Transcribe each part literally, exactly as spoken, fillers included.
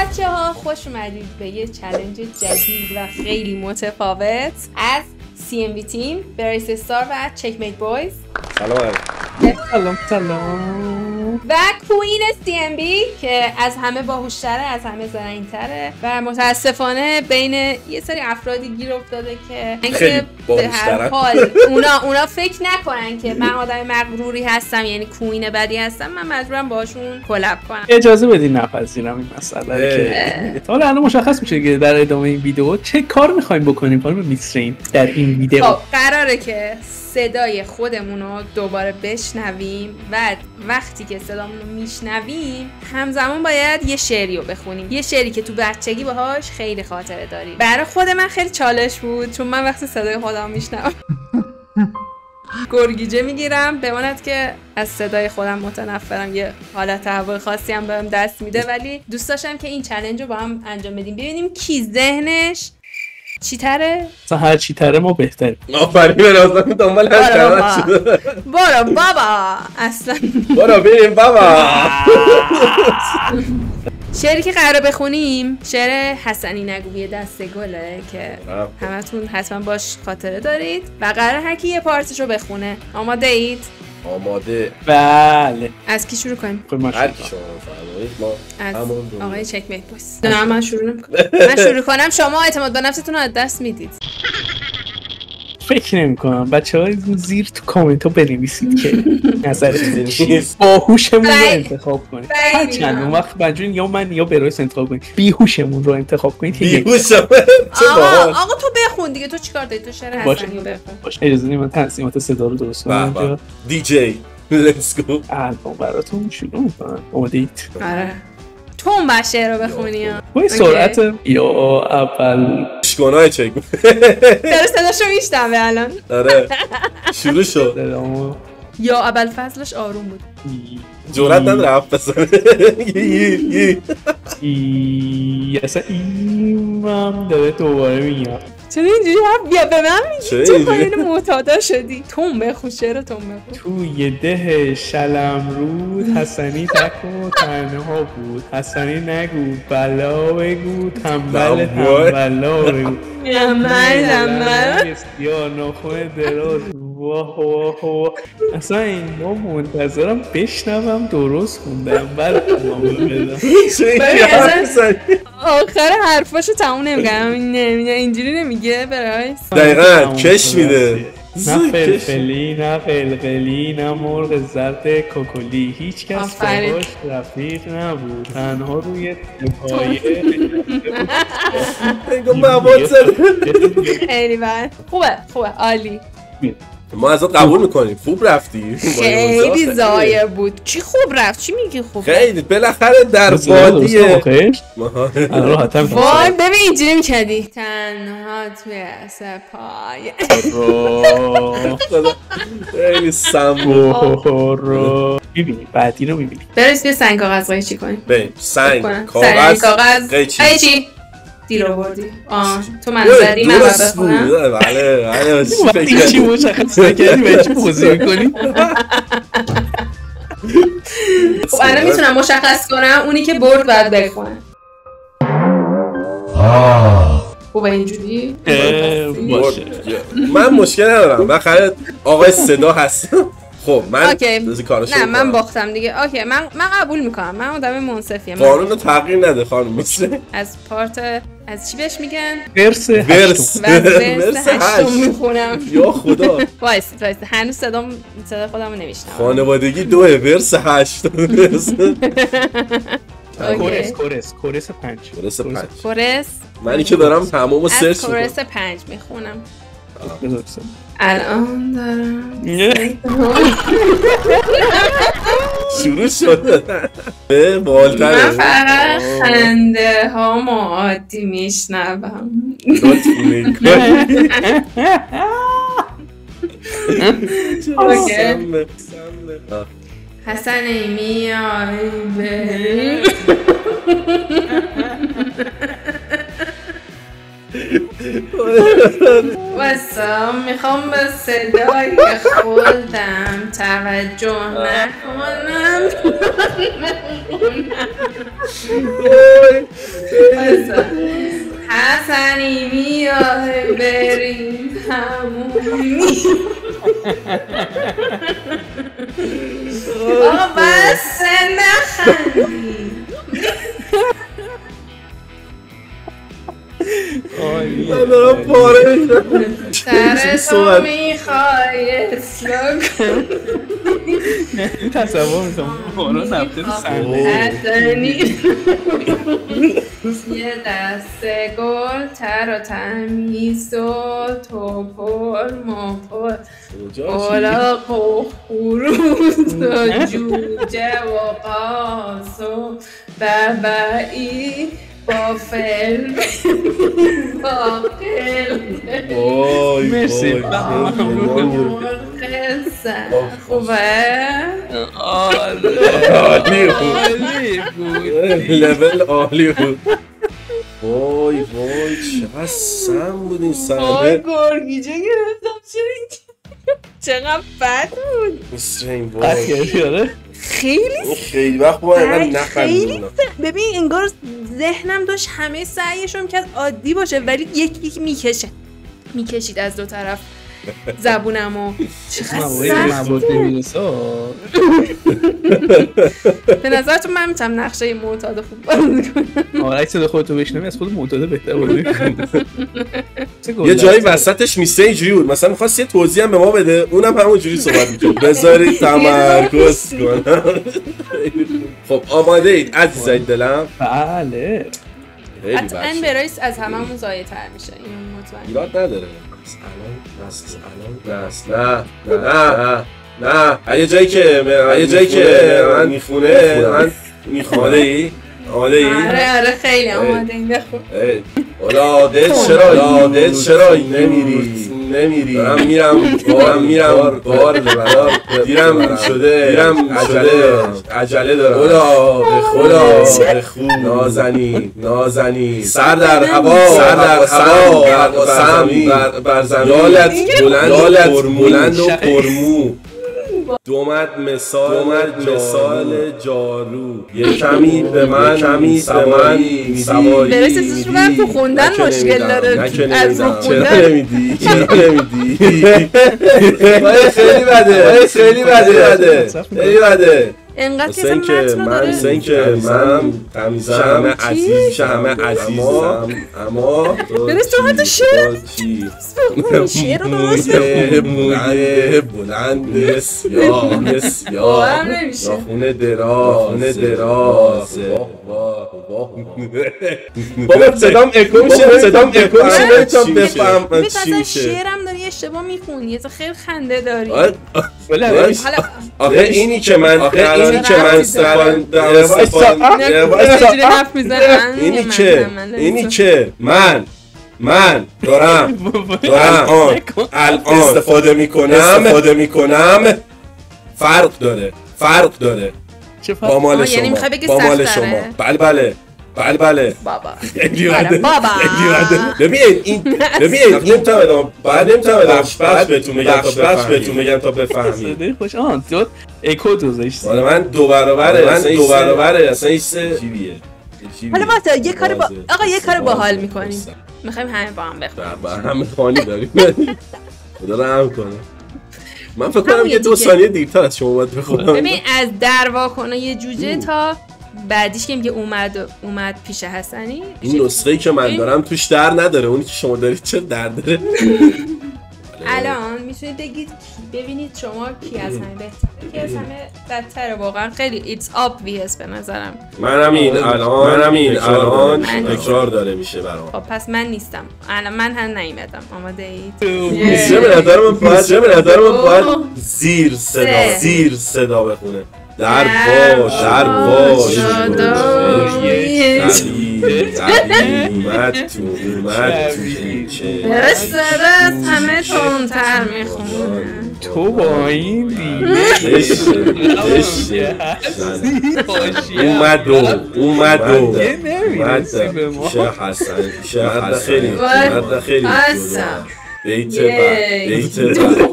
بچه ها خوش اومدید به یه چالش جدید و خیلی متفاوت از سی ام بی تیم، bricestar و checkmateboys. سلام سلام سلام. و کوین سی ام بی که از همه باهوشتره، از همه زرنگ‌تره و متاسفانه بین یه سری افرادی گیر افتاده که خیلی به هر حال اونا اونا فکر نکنن که من آدم مغروری هستم، یعنی کوین بدی هستم، من مجبورم باشون کلاب کنم. اجازه بدین نپذیرم این مسئله که حالا الان مشخص میشه که در ادامه این ویدیو چه کار می‌خوایم بکنیم. خانم میتونی در این ویدیو خب قراره که صدای خودمون رو دوباره بشنویم و وقتی که صدامون رو میشنویم همزمان باید یه شعری رو بخونیم، یه شعری که تو بچگی باهاش خیلی خاطره داریم. برای خود من خیلی چالش بود چون من وقتی صدای خودم میشنوم گرگیجه میگیرم، بماند که از صدای خودم متنفرم، یه حالت تهوع خاصی هم بهم دست میده، ولی دوست داشتم که این چالش رو با هم انجام بدیم، ببینیم کی ذهنش چی تره؟ هر چی تره ما بهتره. آفرین به نازم دنبال هر کلمه شده. برو بابا اصلا برو بریم بابا. شعری که قراره بخونیم شعر حسنی نگوی دست گله که همتون حتما باش خاطره دارید و قراره هر کی یه پارتش رو بخونه. آماده اید؟ آماده. بله. از کی شروع کنیم؟ هر کی شما فرمایید. ما از آقای checkmateboys. نه من شروع نمی‌کنم. من شروع کنم شما اعتماد به نفستون رو از دست میدید. فکر نمی کنم بچه های زیر تو کامنت ها بنویسید که نظرتون چیست، باهوشمون رو انتخاب کنید. هرچند اون وقت بنجون یا من یا برایس انتخاب کنید، بیهوشمون رو انتخاب کنید. بیهوشم آقا آقا تو بخون دیگه، تو چیکار داری؟ تو شعر حسنی رو بخون. باشه اجازه بدید من تنظیمات صدا رو درست کنم. دی جی لیتس گو. الان براتون شروع میکنم. آمادید؟ آره تو اون باید شعر رو بخونی ها با این سرعت یا اول اشکانای چک داره صداشو میشنوه الان. آره شروع شد. یا اول فصلش آروم بود، جرأت نداره حرف بزنه. اصلا ایمم داره دوباره میاد. چرا اینجوری حرف بیا به من میگی؟ تو خواهین معتادا شدی. توم بخون شعر توم بخون. توی ده شلم رود حسنی تک و تنها بود، حسنی نگو بلا بگو، تنبل تنبلا بگو، تنبل تنبل یا ناخون دراز. واه واه واه. اصلا این ما منتظرم بشنوم درست خوندم بعد تمام بدم. آخر حرفاشو تموم نمیگم. اینجوری نمیگه برایس. دقیقا کش میده. نه فلفلی نه قلقلی نه مرغ زرد کوکولی، هیچ کس باهاش رفیق نبود، تنها روی پایه انگار مواد زده. خیلی بد. خوبه خوبه عالی. ما ازت قبول میکنیم. خوب رفتی. خیلی زایه بود. چی خوب رفت؟ چی میگی خوب؟ خیلی بالاخره در بادیه. وای ببین اینجوری میکردی تنها توی سپای. خیلی سمبو. میبینی بعدی رو میبینی. برس بیا سنگ کاغذ قیچی کنیم. بریم سنگ کاغذ قیچی. دیر آوردی. آه تو منظری من باید بخونم. بله بله. چی مشخص نکردی و چی بازی میکنی؟ خب الان میتونم مشخص کنم اونی که برد باید بخونه. خوبه اینجوری؟ من مشکل ندارم. بالاخره آقای صدا هستم. خب من نه من باختم دیگه. اوکی من من قبول میکنم. من آدم منصفیم. قانون رو تغییر نده خانم میشه. از پارت از چی بهش میگن؟ ورس ورس ورس هشتم میخونم. یا خدا وایس وایس هنوز صدام صدا خودمو نمیشنم. خانوادگی دو ورس هشت. کورس کورس کورس پنج کورس پنج کورس منی که دارم تمامو سرچ میکنم. از کورس پنج میخونم. الان دارم شروع شد. من فقط خنده ها ما عادی میشنوم. حسنی میای بریم بسا میخوام به صدای خودم توجه نکنم. حسنی میاه بریم همونی. آقا بس نخندی. من دارم پاره میشم. سرتو میخوای اصلاح کن. این تصور میکنم بارو نبته تو سنده یه دست گل تر و تمیز و توپل مپل اولاق و خروز و جوجه و قاس و ببعی با فیلم با قلب. وای مرسی. قصه خوبه؟ عالی بود، لول عالی بود. وای وای چقدر سم بود این وای صحنه. گرگیجه گرفتم. چقدر بد بود. میسرین وای خیلی خیلی وقت با اینقدر نخندیدم. ببین انگار ذهنم داشت همه سعیشم که عادی باشه ولی یکی یکی میکشه میکشید از دو طرف زبونمو. چقدر سخت. به نظرتون من میتونم نقشه معتاد خوب بازی کنم؟ آره اگه صدا خودتو بشنوی از خود معتاد بهتر بازی کنی. یه جایی وسطش میسه اینجوری بود مثلا می‌خواست یه توضیح هم به ما بده اونم همونجوری صحبت می‌کنه. بذارید تمرکز کنم. خب آماده اید عزیزای دلم؟ بله. حتما برایس از هممون زایه‌تر میشه اینو مطمئن. ایراد نداره. الان بس نه نه نه نه یه جایی که یه جایی که من میخونه من میخوام ای آماده ای؟ آره آره خیلی آماده این بخون. اولا دل چرا دل چرا نمیری نمیری دارم میرم دارم میرم بار ببرم دیرم شده دیرم عجله عجله دارم اولا به خدا به خوب نازنی نازنی سر در هوا سر در هوا سم بر زمین یالت بلند بلند و پرمو دومد مثال دومد مثال جارو یه کمی به من کمی به من سواری برس اسمش رو برم تو خوندن مشکل داره از رو خوندن. چرا نمیدی؟ چرا نمیدی؟ خیلی بده خیلی بده خیلی بده انقدر که متن من مثل که من تمیزم همه عزیز همه عزیزم اما برس تو حتی شعر شعر رو درست مویه بلند سیاه سیاه ناخونه دراز ناخونه درازه بابا صدام اکو میشه صدام اکو میشه نمیتونم بفهم چی میشه. شعرم داری اشتباه میخونی یه خیلی خنده داری. آخه اینی که من آخه اینی که من استفاده اینی که اینی که من من دارم دارم الان استفاده میکنم استفاده میکنم فرق داره فرق داره با مال شما با مال شما بله بله بله بله بابا بابا ببین این ببین نمیتونم بدم بعد نمیتونم بدم بخش بهتون میگم تا بخش بهتون میگم تا بفهمید. خوش آن تو اکو گذاشتی. حالا من دو برابره من دو برابره اصلا این چیه. حالا واسه یه کار با آقا یه کار باحال می‌کنیم. می‌خوایم همه با هم بخونیم. با هم خالی داریم. خدا رحم کنه. من فکر کنم یه دو ثانیه دیرتر از شما باید بخونم. ببین از در واکنه یه جوجه تا بعدیش که میگه اومد اومد پیش حسنی. این نسخه‌ای که من دارم توش در نداره اونی که شما دارید چه در داره. الان میتونید بگید ببینید شما کی از همه بهتره کی از همه بدتره. واقعا خیلی it's obvious به نظرم. منم این الان منم این الان تکرار داره میشه برام. خب پس من نیستم الان من هم نیومدم. آماده اید؟ میشه به نظر من باید چه به نظر من باید زیر صدا زیر صدا بخونه. در باش در باش اومد تو اومد تو درست درست همه تونتر میخونه. تو با این اومد دو اومد دو اومد شه حسن شه حسن خیلی خیلی بیت بعد بیت بعد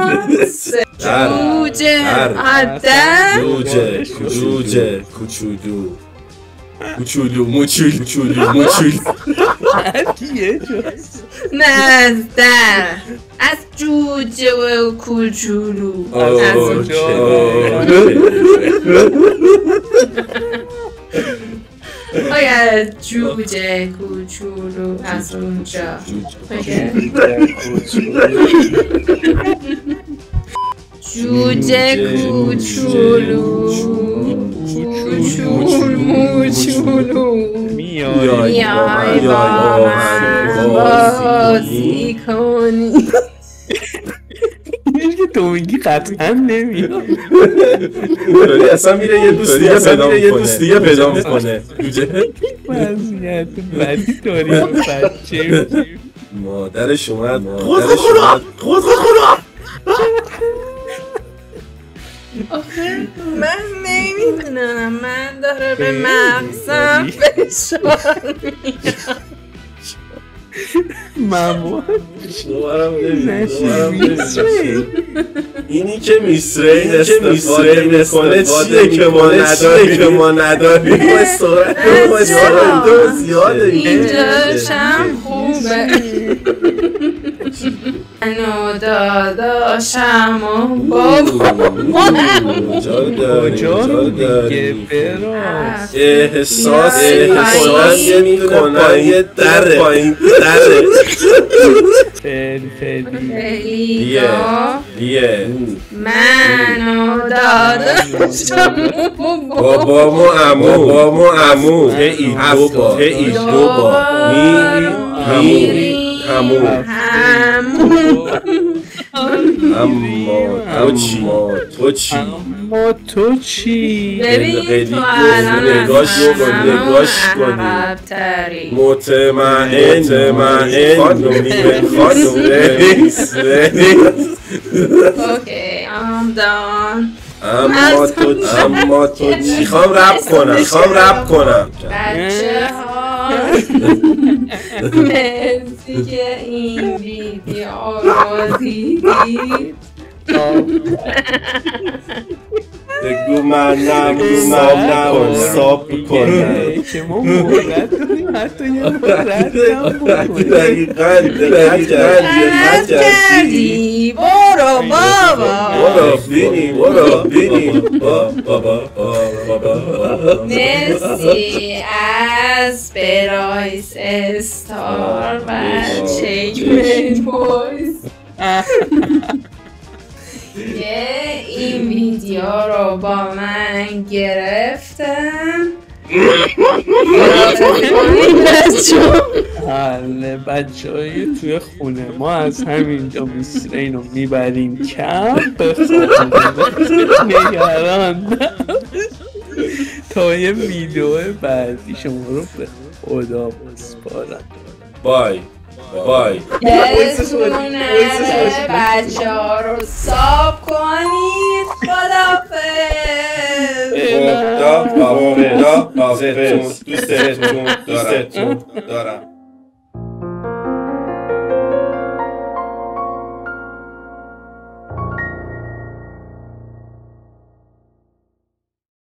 جوجه آدم جوجه جوجه کوچولو کوچولو موچول کوچولو موچول نزدر از جوجه و کوچولو آیا جوجه کوچولو از اونجا جوجه کوچولو کوچول موچولو میای با من بازی کنی اینش که تو میگی قطعا نمیاد اصلا میره یه دوست دیگه پیدا میکنه یه دوست دیگه پیدا میکنه وضعیت بدی داری بچه مادرش اومد خود خود خدا خود خود خدا آخه من نمیدونم من داره به مغزم فشار میاد ممنون دوبارم نمیدونم اینی که میسرین استفاده میکنه چیه که ما نداریم که ما نداریم ما سرعت ما سرعت دو زیاده اینجاشم خوبه منو داداشم و بابا کجا دیگه براز احساس احساس میکنم یه در پایین دره خیلی خیلی خیلی دیگه منو داداشم بابا مو امو بابا مو امو هی دو با هی دو با می می همو اما تو چی تو چی اما تو چی ببین تو الان نگاش کن نگاش کنی مطمئن مطمئن خانومی خانومی اوکی I'm done اما تو اما تو میخوام رپ کنم میخوام رپ کنم بچه ها مرسی که این ویدیو رو دیدید بگو من نمونم ساب کنم که ما مورد داریم حتی یه مورد هم بکنیم دقیقا دقیقا کردی برو بابا برو بینیم برو بینیم بابا مرسی از برایس استار و checkmateboys که این ویدیو رو با من گرفتم بله بچه های توی خونه ما از همینجا میسرین رو میبریم کم بخوابیم نگران تا یه ویدیو بعدی شما رو به خدا بسپارم بای بای یادتون نره بچه ها رو ساب کنید خدافظ خدا خدا دوستتون دوستتون دارم